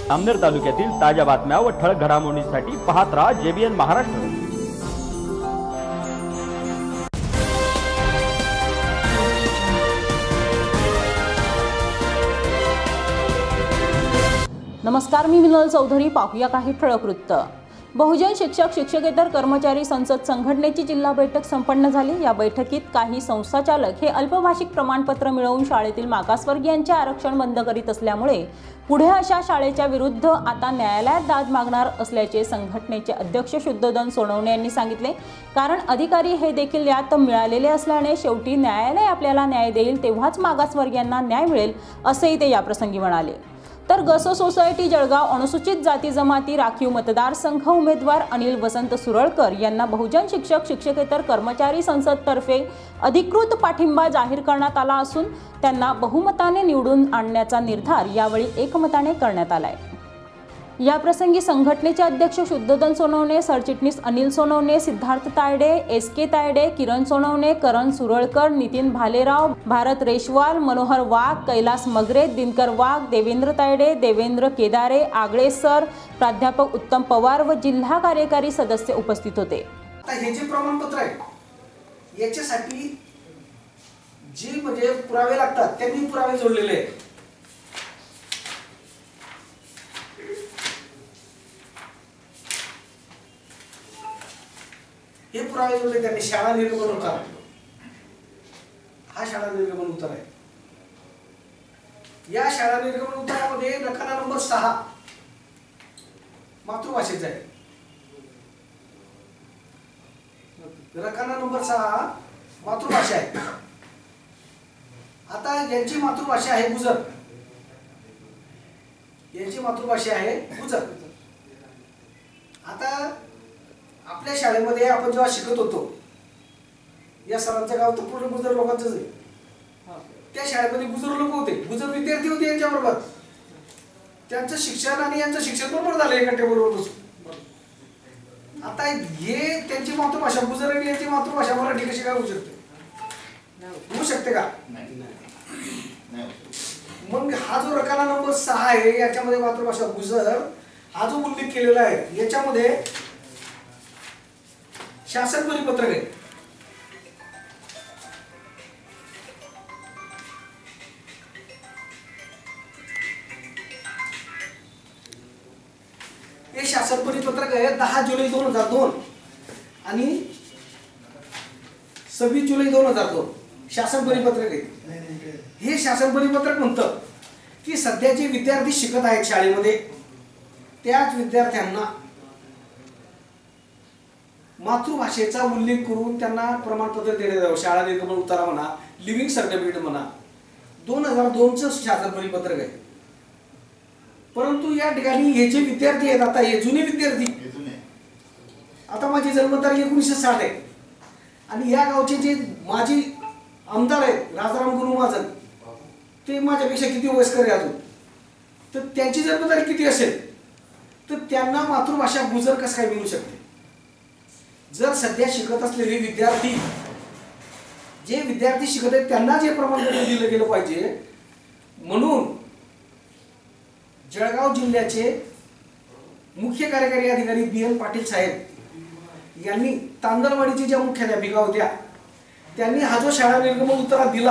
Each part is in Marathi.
अमनेर तालुक्यातील ताज्या बातम्या व ठळक घडामोडींसाठी पाहत राहा JBN महाराष्ट्र। नमस्कार, मी मिनल चौधरी। पाहूया काही ठळक वृत्त। बहुजन शिक्षक शिक्षकेतर कर्मचारी संसद संघटनेची जिल्हा बैठक संपन्न झाली। या बैठकीत काही संस्थाचालक हे अल्पभाषिक प्रमाणपत्र मिळवून शाळेतील मागासवर्गीयांचे आरक्षण बंद करीत असल्यामुळे पुढे अशा शाळेच्या विरुद्ध आता न्यायालयात दाद मागणार असल्याचे संघटनेचे अध्यक्ष शुद्धोधन सोनवणे यांनी सांगितले। कारण अधिकारी हे देखील यात मिळालेले असल्याने शेवटी न्यायालय आपल्याला न्याय देईल तेव्हाच मागासवर्गीयांना न्याय मिळेल असेही ते याप्रसंगी म्हणाले। तर गसो सोसायटी जळगाव अनुसूचित जाती जमाती राखीव मतदारसंघ उमेदवार अनिल वसंत सुरळकर यांना बहुजन शिक्षक शिक्षकेतर कर्मचारी संसद तर्फे अधिकृत पाठिंबा जाहीर करण्यात आला असून त्यांना बहुमताने निवडून आणण्याचा निर्धार यावेळी एकमताने करण्यात आलाय। या प्रसंगी संघटनेचे अध्यक्ष शुद्धोधन सोनवणे, सरचिटणीस अनिल सोनवणे, सिद्धार्थ तायडे, SK तायडे, किरण सोनवणे, करण सुरळकर, नितीन भालेराव, भारत रेशवाल, मनोहर वाघ, कैलास मगरे, दिनकर वाघ, देवेंद्र तायडे, देवेंद्र केदारे, आगळे सर, प्राध्यापक उत्तम पवार व जिल्हा कार्यकारी सदस्य उपस्थित होते। आता हे जे प्रमाणपत्र आहे याच्यासाठी जे म्हणजे पुरावे लागतात त्यांनी पुरावे जोडलेले आहेत। हे पुरावे जोडले त्यांनी शाळा निर्गमन उतारा, हा शाळा निर्गमन उतारा आहे। या शाळा निर्गमन उतारामध्ये रकाना नंबर 6 मातृभाषेचा आहे। रकाना नंबर 6 मातृभाषा आहे। आता यांची मातृभाषा आहे गुजर, यांची मातृभाषा आहे गुजर। आता आपल्या शाळेमध्ये आपण जेव्हा शिकत होतो, या सरांचं गाव तर पूर्ण गुजर लोकांचंच आहे। त्या शाळेमध्ये गुजर लोक होते, गुजर विद्यार्थी होते यांच्याबरोबर। त्यांचं शिक्षण आणि यांचं शिक्षण बरोबर झालं एका टेबलवर बसून। आता हे त्यांची मातृभाषा गुजर आणि यांची मातृभाषा मराठी कशी काय होऊ शकते? होऊ शकते का? मग हा जो रकाना नंबर 6 आहे याच्यामध्ये मातृभाषा गुजर हा जो उल्लेख केलेला आहे याच्यामध्ये शासन परिपत्रक आहे। हे शासन परिपत्रक आहे 10 जुलै 2002 आणि 26 जुलै 2002 शासन परिपत्रक आहे। हे शासन परिपत्रक म्हणतं की सध्या जे विद्यार्थी शिकत आहेत शाळेमध्ये त्याच विद्यार्थ्यांना मातृभाषेचा उल्लेख करून त्यांना प्रमाणपत्र देण्यात यावं। शाळा निर्गमन उतारा म्हणा, लिव्हिंग सर्टिफिकेट म्हणा, 2002चं शासन परिपत्रक आहे। परंतु या ठिकाणी हे जे विद्यार्थी आहेत आता हे जुने विद्यार्थी, आता माझी जन्मतारीख 1960 आहे आणि या गावचे जे माजी आमदार आहेत राजाराम गुरु महाजन ते माझ्यापेक्षा किती वयस्कर आहे अजून, तर त्यांची जन्मतारीख किती असेल तर त्यांना मातृभाषा गुजर कसं काय मिळू शकते? जर सध्या शिकत असलेले विद्यार्थी जे विद्यार्थी शिकत आहेत त्यांना जे प्रमाणपत्र दिलं गेलं पाहिजे, म्हणून जळगाव जिल्ह्याचे मुख्य कार्यकारी अधिकारी BN पाटील साहेब यांनी तांदळवाडीची ज्या मुख्याध्यापिका होत्या त्यांनी हा जो शाळा निर्गमन उतारा दिला,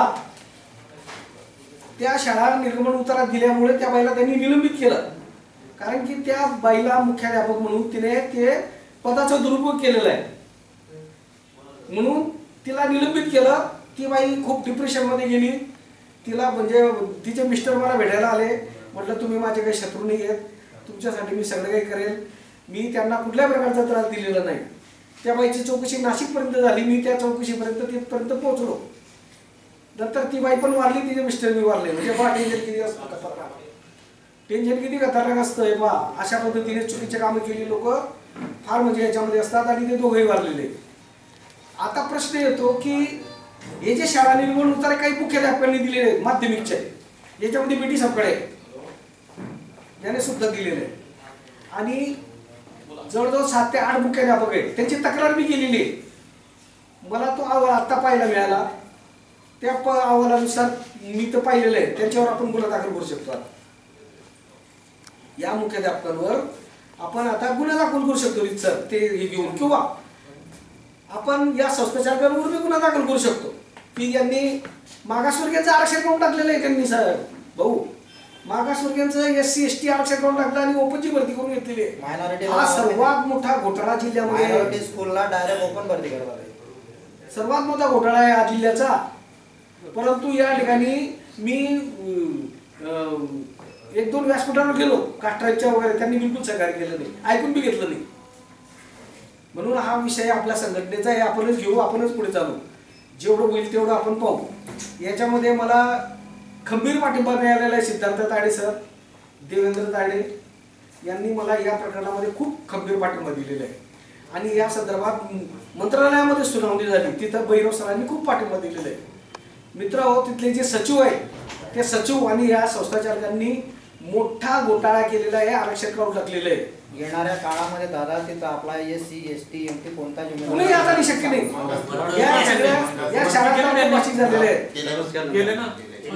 त्या शाळा निर्गमन उतारा दिल्यामुळे त्या बाईला त्यांनी निलंबित केलं। कारण की त्या बाईला मुख्याध्यापक म्हणून तिने ते पदाचा दुरुपयोग केलेला आहे, म्हणून तिला निलंबित केलं। ती बाई खूप डिप्रेशन मध्ये गेली। तिला म्हणजे तिचे मिस्टर मला भेटायला आले, म्हटलं तुम्ही माझे काही शत्रू नाही आहेत, तुमच्यासाठी मी सगळं काही करेल, मी त्यांना कुठल्या प्रकारचा त्रास दिलेला नाही। त्या बाईची चौकशी नाशिकपर्यंत झाली, मी त्या चौकशीपर्यंत तिथपर्यंत पोहोचलो। नंतर ती बाई पण वारली, तिचे मिस्टर मी वारले। म्हणजे बा टेन्शन किती असतं, खतरनाक टेन्शन किती खतरनाक असतंय बा। अशा पद्धतीने चुकीचे कामं केली लोक फार म्हणजे याच्यामध्ये असतात आणि ते दोघेही वारलेले। आता प्रश्न येतो की हे जे शाळा निर्गमन उतारे काही मुख्याध्यापकांनी दिलेले माध्यमिकचे, याच्यामध्ये BT सापकडे याने सुद्धा दिलेले आहे आणि जवळजवळ 7 ते 8 मुख्याध्यापक आहेत, त्यांची तक्रार मी केलेली आहे। मला तो अहवाल आता पाहायला मिळाला, त्या अहवालानुसार मी तर पाहिलेलं आहे, त्याच्यावर आपण गुन्हा दाखल करू शकतो। या मुख्याध्यापकांवर आपण आता गुन्हा दाखल करू शकतो रितसर ते हे घेऊन, किंवा आपण या संस्थाचालकांवर बी गुन्हा दाखल करू शकतो की यांनी मागासवर्गीयांचं आरक्षण करून टाकलेलं आहे त्यांनी. साहेब भाऊ, मागासवर्गीयांचं SC ST आरक्षण करून टाकलं आणि ओपनची भरती करून घेतलेली आहे. मायनॉरिटी हा सर्वात मोठा घोटाळा जिल्ह्यामध्ये, मायनॉरिटी स्कूलला डायरेक्ट ओपन भरती करतात. सर्वात मोठा घोटाळा आहे हा जिल्ह्याचा. परंतु या ठिकाणी मी 1-2 व्यासपीठावर गेलो काष्ट्राच्या वगैरे, त्यांनी बिलकुल सहकार्य केलं नाही, ऐकून बी घेतलं नाही. म्हणून हा विषय आपल्या संघटनेचा आहे, आपणच घेऊ, आपणच पुढे चालू, जेवढं होईल तेवढं आपण पाहू. याच्यामध्ये मला खंबीर पाठिंबा मिळालेला आहे. सिद्धार्थ ताडे सर, देवेंद्र ताडे यांनी मला या प्रकरणामध्ये खूप खंबीर पाठिंबा दिलेला आहे. आणि या संदर्भात मंत्रालयामध्ये सुनावणी झाली, तिथं भैरव सरांनी खूप पाठिंबा दिलेला आहे. मित्र हो, तिथले जे सचिव आहे ते सचिव आणि या संस्थाचालकांनी मोठा घोटाळा केलेला आहे, आरक्षण करून टाकलेलं आहे. येणाऱ्या काळामध्ये दादा तिथं आपला SC ST MT कोणता कुणी आता नाही, शक्य नाही. या शाळांना भाषिक झालेले आहे.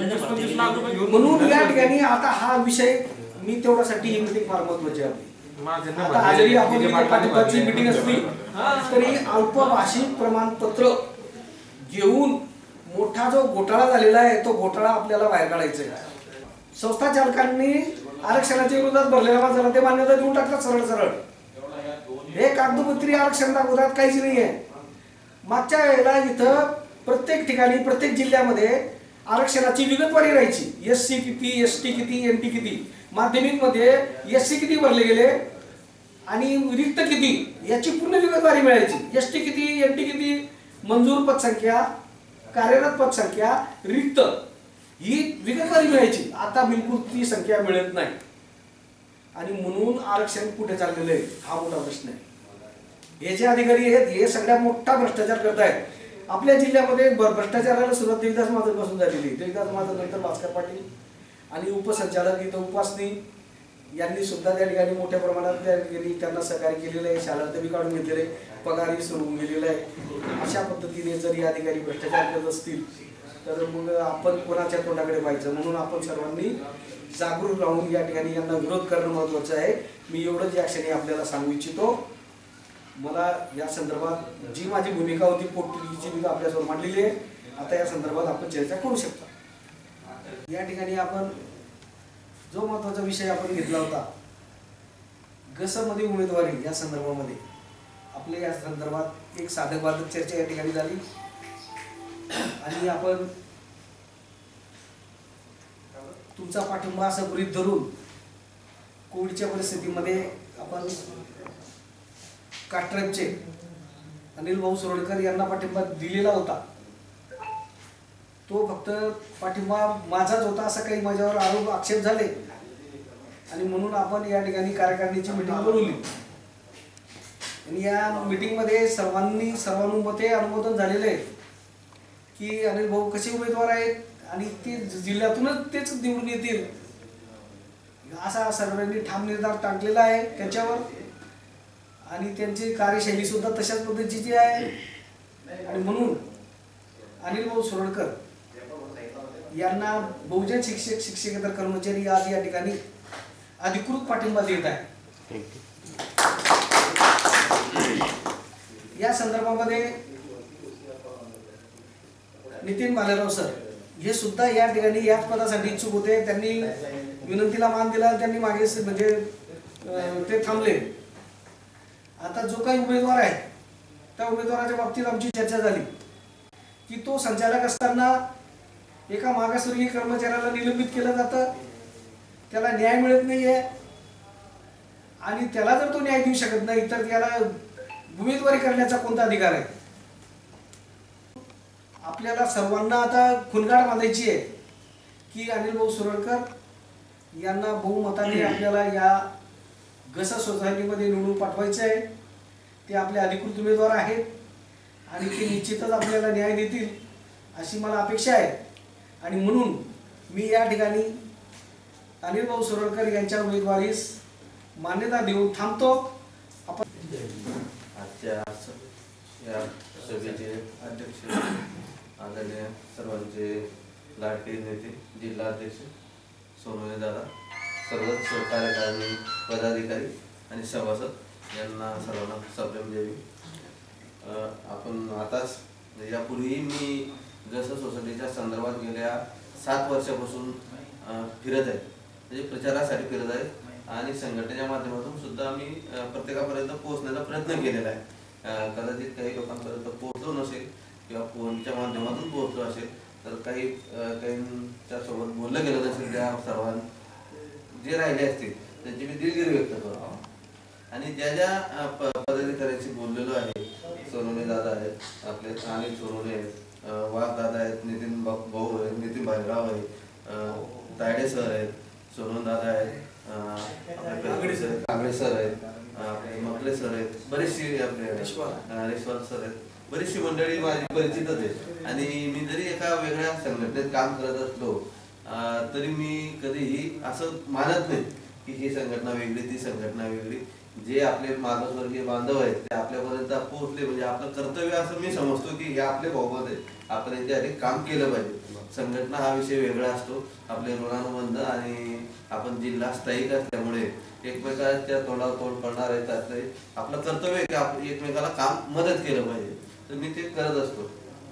म्हणून या ठिकाणी आता हा विषय मी तेवढ्यासाठी ही मीटिंग फार महत्वाची आहे. आता आजही आपण पाठिंबाची मीटिंग असली तरी अल्पभाषिक प्रमाणपत्र घेऊन मोठा जो घोटाळा झालेला आहे तो घोटाळा आपल्याला बाहेर काढायचा आहे. संस्था चालकांनी आरक्षणाच्या विरोधात भरलेला माणसाला ते मान्यता देऊन टाकतात सरळ सरळ. हे कागदोपत्री आरक्षण दाखवतात, काहीच नाही आहे. मागच्या वेळेला इथं प्रत्येक ठिकाणी प्रत्येक जिल्ह्यामध्ये आरक्षणाची विगतवारी राहायची. SC किती, ST किती, NT किती, माध्यमिक मध्ये SC किती भरले गेले आणि रिक्त किती याची पूर्ण विगतवारी मिळायची. ST किती, NT किती, मंजूर पदसंख्या, कार्यरत पदसंख्या, रिक्त, ही विगतवारी मिळायची. आता बिलकुल ती संख्या मिळत नाही आणि म्हणून आरक्षण कुठे चाललेलं आहे हा मोठा प्रश्न आहे. हे जे अधिकारी आहेत हे सगळ्यात मोठा भ्रष्टाचार करत आहेत. आपल्या जिल्ह्यामध्ये भ्रष्टाचाराला सुरुवात देवीदास महाजन पासून झालेली. देवीदास महाजन नंतर भास्कर पाटील आणि उपसंचालक इथं उपासनी यांनी सुद्धा त्या ठिकाणी मोठ्या प्रमाणात त्या ठिकाणी त्यांना सहकार्य केलेलं आहे. शाळांतही काढून घेतलेले, पगारही सुरू होऊन गेलेला आहे. अशा पद्धतीने जर हे अधिकारी भ्रष्टाचार करत असतील तर मग आपण कोणाच्या तोंडाकडे पाहायचं. म्हणून आपण सर्वांनी जागरूक राहून या ठिकाणी यांना विरोध करणं महत्त्वाचं आहे. मी एवढंच या क्षणी आपल्याला सांगू इच्छितो. मला या संदर्भात जी माझी भूमिका होती पोटतिडकीची मी आपल्यासमोर मांडलेली आहे. आता या संदर्भात आपण चर्चा करू शकता. या ठिकाणी आपण जो महत्त्वाचा विषय आपण घेतला होता गसमध्ये उमेदवारी या संदर्भामध्ये आपल्या या संदर्भात एक साधक बाधक चर्चा या ठिकाणी झाली आणि आपण तुमचा पाठिंबा असं गृहीत धरून कोविडच्या परिस्थितीमध्ये आपण काष्ट्राचे अनिल भाऊ सुरडकर यांना पाठिंबा दिलेला होता. तो फक्त पाठिंबा माझाच होता असं काही माझ्यावर आरोप आक्षेप झाले आणि म्हणून आपण या ठिकाणी कार्यकारिणीची मीटिंग बोलवली आणि या मीटिंगमध्ये सर्वानुमते अनुमोदन झालेलं आहे की अनिल भाऊ कसे उमेदवार आहेत आणि ते जिल्ह्यातूनच तेच निवडून येतील असा सर्वांनी ठाम निर्धार टाकलेला आहे त्यांच्यावर आणि त्यांची कार्यशैली सुद्धा तशाच पद्धतीची आहे. आणि म्हणून अनिल भाऊ सुरडकर यांना बहुजन शिक्षक शिक्षकेतर कर्मचारी आज या ठिकाणी अधिकृत पाठिंबा देत आहे. या संदर्भामध्ये नितीन भालेराव सर हे सुद्धा या ठिकाणी याच पदासाठी इच्छुक होते. त्यांनी विनंतीला मान दिला, त्यांनी मागे म्हणजे ते थांबले. आता जो काही उमेदवार आहे त्या उमेदवाराच्या बाबतीत आमची चर्चा झाली की तो संचालक असताना एका मागासवर्गीय कर्मचाऱ्याला निलंबित केलं जातं, त्याला न्याय मिळत नाहीये आणि त्याला जर तो न्याय देऊ शकत नाही तर त्याला उमेदवारी करण्याचा कोणता अधिकार आहे. आपल्याला सर्वांना आता खुणगाड बांधायची आहे की अनिल भाऊ सुरडकर यांना बहुमताने आपल्याला या गसा सोसायटीमध्ये निवडून पाठवायचं आहे. ते आपले अधिकृत उमेदवार आहेत आणि ते निश्चितच आपल्याला न्याय देतील अशी मला अपेक्षा आहे. आणि म्हणून मी या ठिकाणी अनिल भाऊ सुरडकर यांच्या उमेदवारीस मान्यता देऊन थांबतो. आपण आजच्या या सभेचे अध्यक्ष आदरणीय सर्वांचे लाडके नेते जिल्हा अध्यक्ष सोनवणे दादा, सर्वच कार्यकारिणी पदाधिकारी आणि सभासद यांना सर्वांना सप्रेम देवी. आपण आताच यापूर्वी मी जसं सोसायटीच्या संदर्भात गेल्या 7 वर्षापासून फिरत आहे, म्हणजे प्रचारासाठी फिरत आहे आणि संघटनेच्या माध्यमातून सुद्धा मी प्रत्येकापर्यंत पोहोचण्याचा प्रयत्न केलेला आहे. कदाचित काही लोकांपर्यंत पोहोचलो नसेल किंवा फोनच्या माध्यमातून पोहोचलो असेल तर काहींच्या सोबत बोललं गेलं नसेल, त्या सर्वांना जे राहिले असतील त्यांची मी दिलगिरी व्यक्त करतो. आणि ज्या ज्या पदाधिकाऱ्यांशी बोललेलो आहे, सोनवणे दादा आहेत, आपले अनिल सोनवणे आहेत, वाघ दादा आहेत, नितीन भाऊ आहेत, नितीन भाईराव आहे, तायडे सर आहेत, सोनवणे दादा आहेत, कांगडे सर आहेत, मकले सर आहेत, बरेचशी आपले रिश्वाल सर आहेत, बरीचशी मंडळी माझी परिचितच आहे. आणि मी जरी एका वेगळ्या संघटनेत काम करत असलो तरी मी कधीही असं मानत नाही की ही संघटना वेगळी ती संघटना वेगळी. जे आपले मागासवर्गीय बांधव आहेत ते आपल्यापर्यंत पोहोचले म्हणजे आपलं कर्तव्य असं मी समजतो की हे आपले बहुमत आहे, आपण याच्यासाठी काम केलं पाहिजे. संघटना हा विषय वेगळा असतो, आपले ऋणानुबंध आणि आपण जिल्हा स्थायिक असल्यामुळे एकमेकाच्या तोंडावर तोंड पडणार आहे, त्यातले आपलं कर्तव्य आहे की आपण एकमेकाला काम मदत केलं पाहिजे. तर मी ते करत असतो.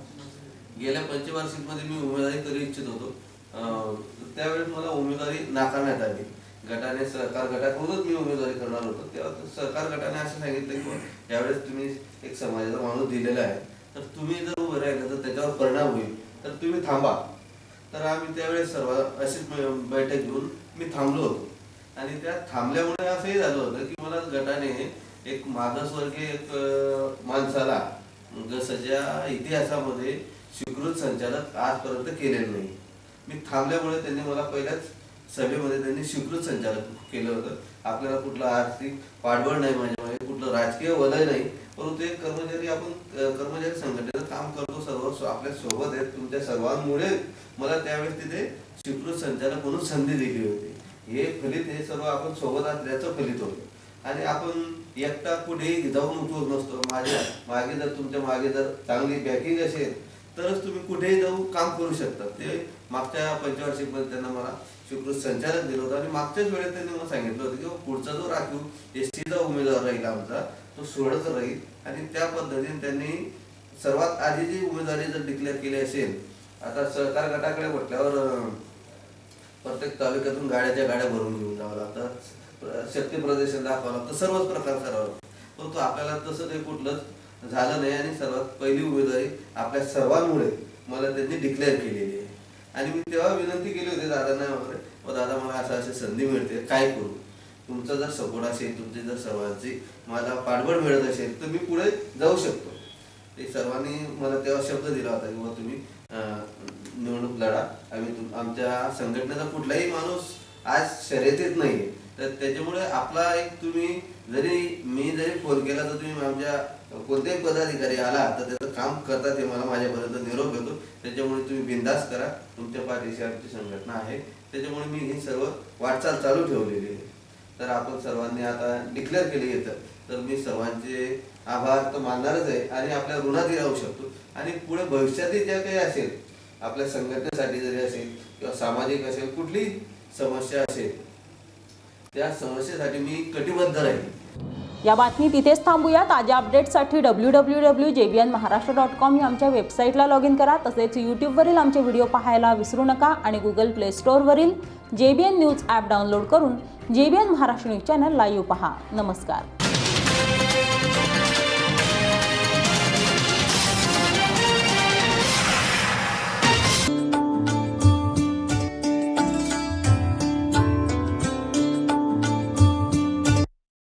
गेल्या पंचवार्षिकमध्ये मी उमेदवारी करू इच्छित होतो, त्यावेळेस मला उमेदवारी नाकारण्यात आली. गटाने सहकार गटाकडूनच मी उमेदवारी करणार होतो. तेव्हा सहकार गटाने असं सांगितलं की यावेळेस तुम्ही एक समाजाचा माणूस दिलेला आहे, तर तुम्ही जर उभं राहिलं तर त्याच्यावर परिणाम होईल, तर तुम्ही थांबा. तर आम्ही त्यावेळेस सर्व अशीच बैठक घेऊन मी थांबलो होतो. आणि त्या थांबल्यामुळे असंही झालं होतं की मला गटाने एक मागासवर्गीय एक माणसाला जसंच्या इतिहासामध्ये स्वीकृत संचालक आजपर्यंत केलेलं नाही. मी थांबल्यामुळे त्यांनी मला पहिल्याच सभेमध्ये त्यांनी स्वीकृत संचालक केलं होतं. आपल्याला कुठलं आर्थिक पाठबळ नाही, माझ्या मागे कुठलं राजकीय वलय नाही, परंतु एक कर्मचारी आपण कर्मचारी संघटनेचं काम करतो, सर्व आपल्या सोबत आहेत. तुमच्या सर्वांमुळे मला त्यावेळेस तिथे स्वीकृत संचालक म्हणून संधी दिली होती. हे फलित हे सर्व आपण सोबत असल्याचं फलित होतं. आणि आपण एकटा कुठेही जाऊन उपयोग नसतो. माझ्या मागे जर तुमच्या मागे जर चांगली बॅकिंग असेल तरच तुम्ही कुठेही जाऊन काम करू शकता. ते मागच्या पंचवार्षिकमध्ये त्यांना मला स्वीकृत संचालक दिलं होतं. आणि मागच्याच वेळेस त्यांनी मला सांगितलं होतं की पुढचा जो राखीव एसटीचा उमेदवार राहील आमचा तो सोडत राहील. आणि त्या पद्धतीने त्यांनी सर्वात आधी जी उमेदवारी जर डिक्लेअर केली असेल, आता सहकार गटाकडे म्हटल्यावर प्रत्येक तालुक्यातून गाड्या भरून घेऊन जावं लागतं, शक्ती प्रदर्शन दाखवावं लागतं, सर्वच प्रकार करावं लागतं. परंतु आपल्याला तसं ते कुठलंच झालं नाही. आणि सर्वात पहिली उमेदवारी आपल्या सर्वांमुळे मला त्यांनी डिक्लेअर केलेली आहे. आणि मी तेव्हा विनंती केली होती दादांना वगैरे, व दादा मला अशी संधी मिळते, काय करू, तुमचा जर सपोर्ट असेल, तुमची जर सर्वांची मला पाठबळ मिळत असेल तर मी पुढे जाऊ शकतो. ते सर्वांनी मला तेव्हा शब्द दिला होता की तुम्ही निवडणूक लढा. आमच्या संघटनेचा कुठलाही माणूस आज शर्यतीत नाही, तर त्याच्यामुळे आपला एक तुम्ही मी जरी फोन केला तर तुम्ही आमच्या कोणत्याही पदाधिकारी आला तर त्याचं काम करतात हे मला माझ्यापर्यंत निरोप येतो. त्याच्यामुळे तुम्ही बिंदास करा, तुमच्या पाठीशी आमची संघटना आहे. त्याच्यामुळे मी ही सर्व वाटचाल चालू ठेवलेली आहे. तर आपण सर्वांनी आता डिक्लेअर केली येतं तर मी सर्वांचे आभार तर मानणारच आहे आणि आपल्या ऋणातही राहू शकतो. आणि पुढे भविष्यातही ज्या काही असेल आपल्या संघटनेसाठी जरी असेल किंवा सामाजिक असेल कुठली समस्या असेल त्या समस्येसाठी मी कटिबद्ध राहील. या बातमी तिथेच थांबूया. ताज्या अपडेट्ससाठी www.jbnmaharashtra.com या आमच्या वेबसाईटला लॉग इन करा. तसेच यूट्यूबवरील आमचे व्हिडिओ पाहायला विसरू नका. आणि गुगल प्ले स्टोअरवरील JBN न्यूज ॲप डाउनलोड करून JBN Maharashtra news channel live पहा. नमस्कार.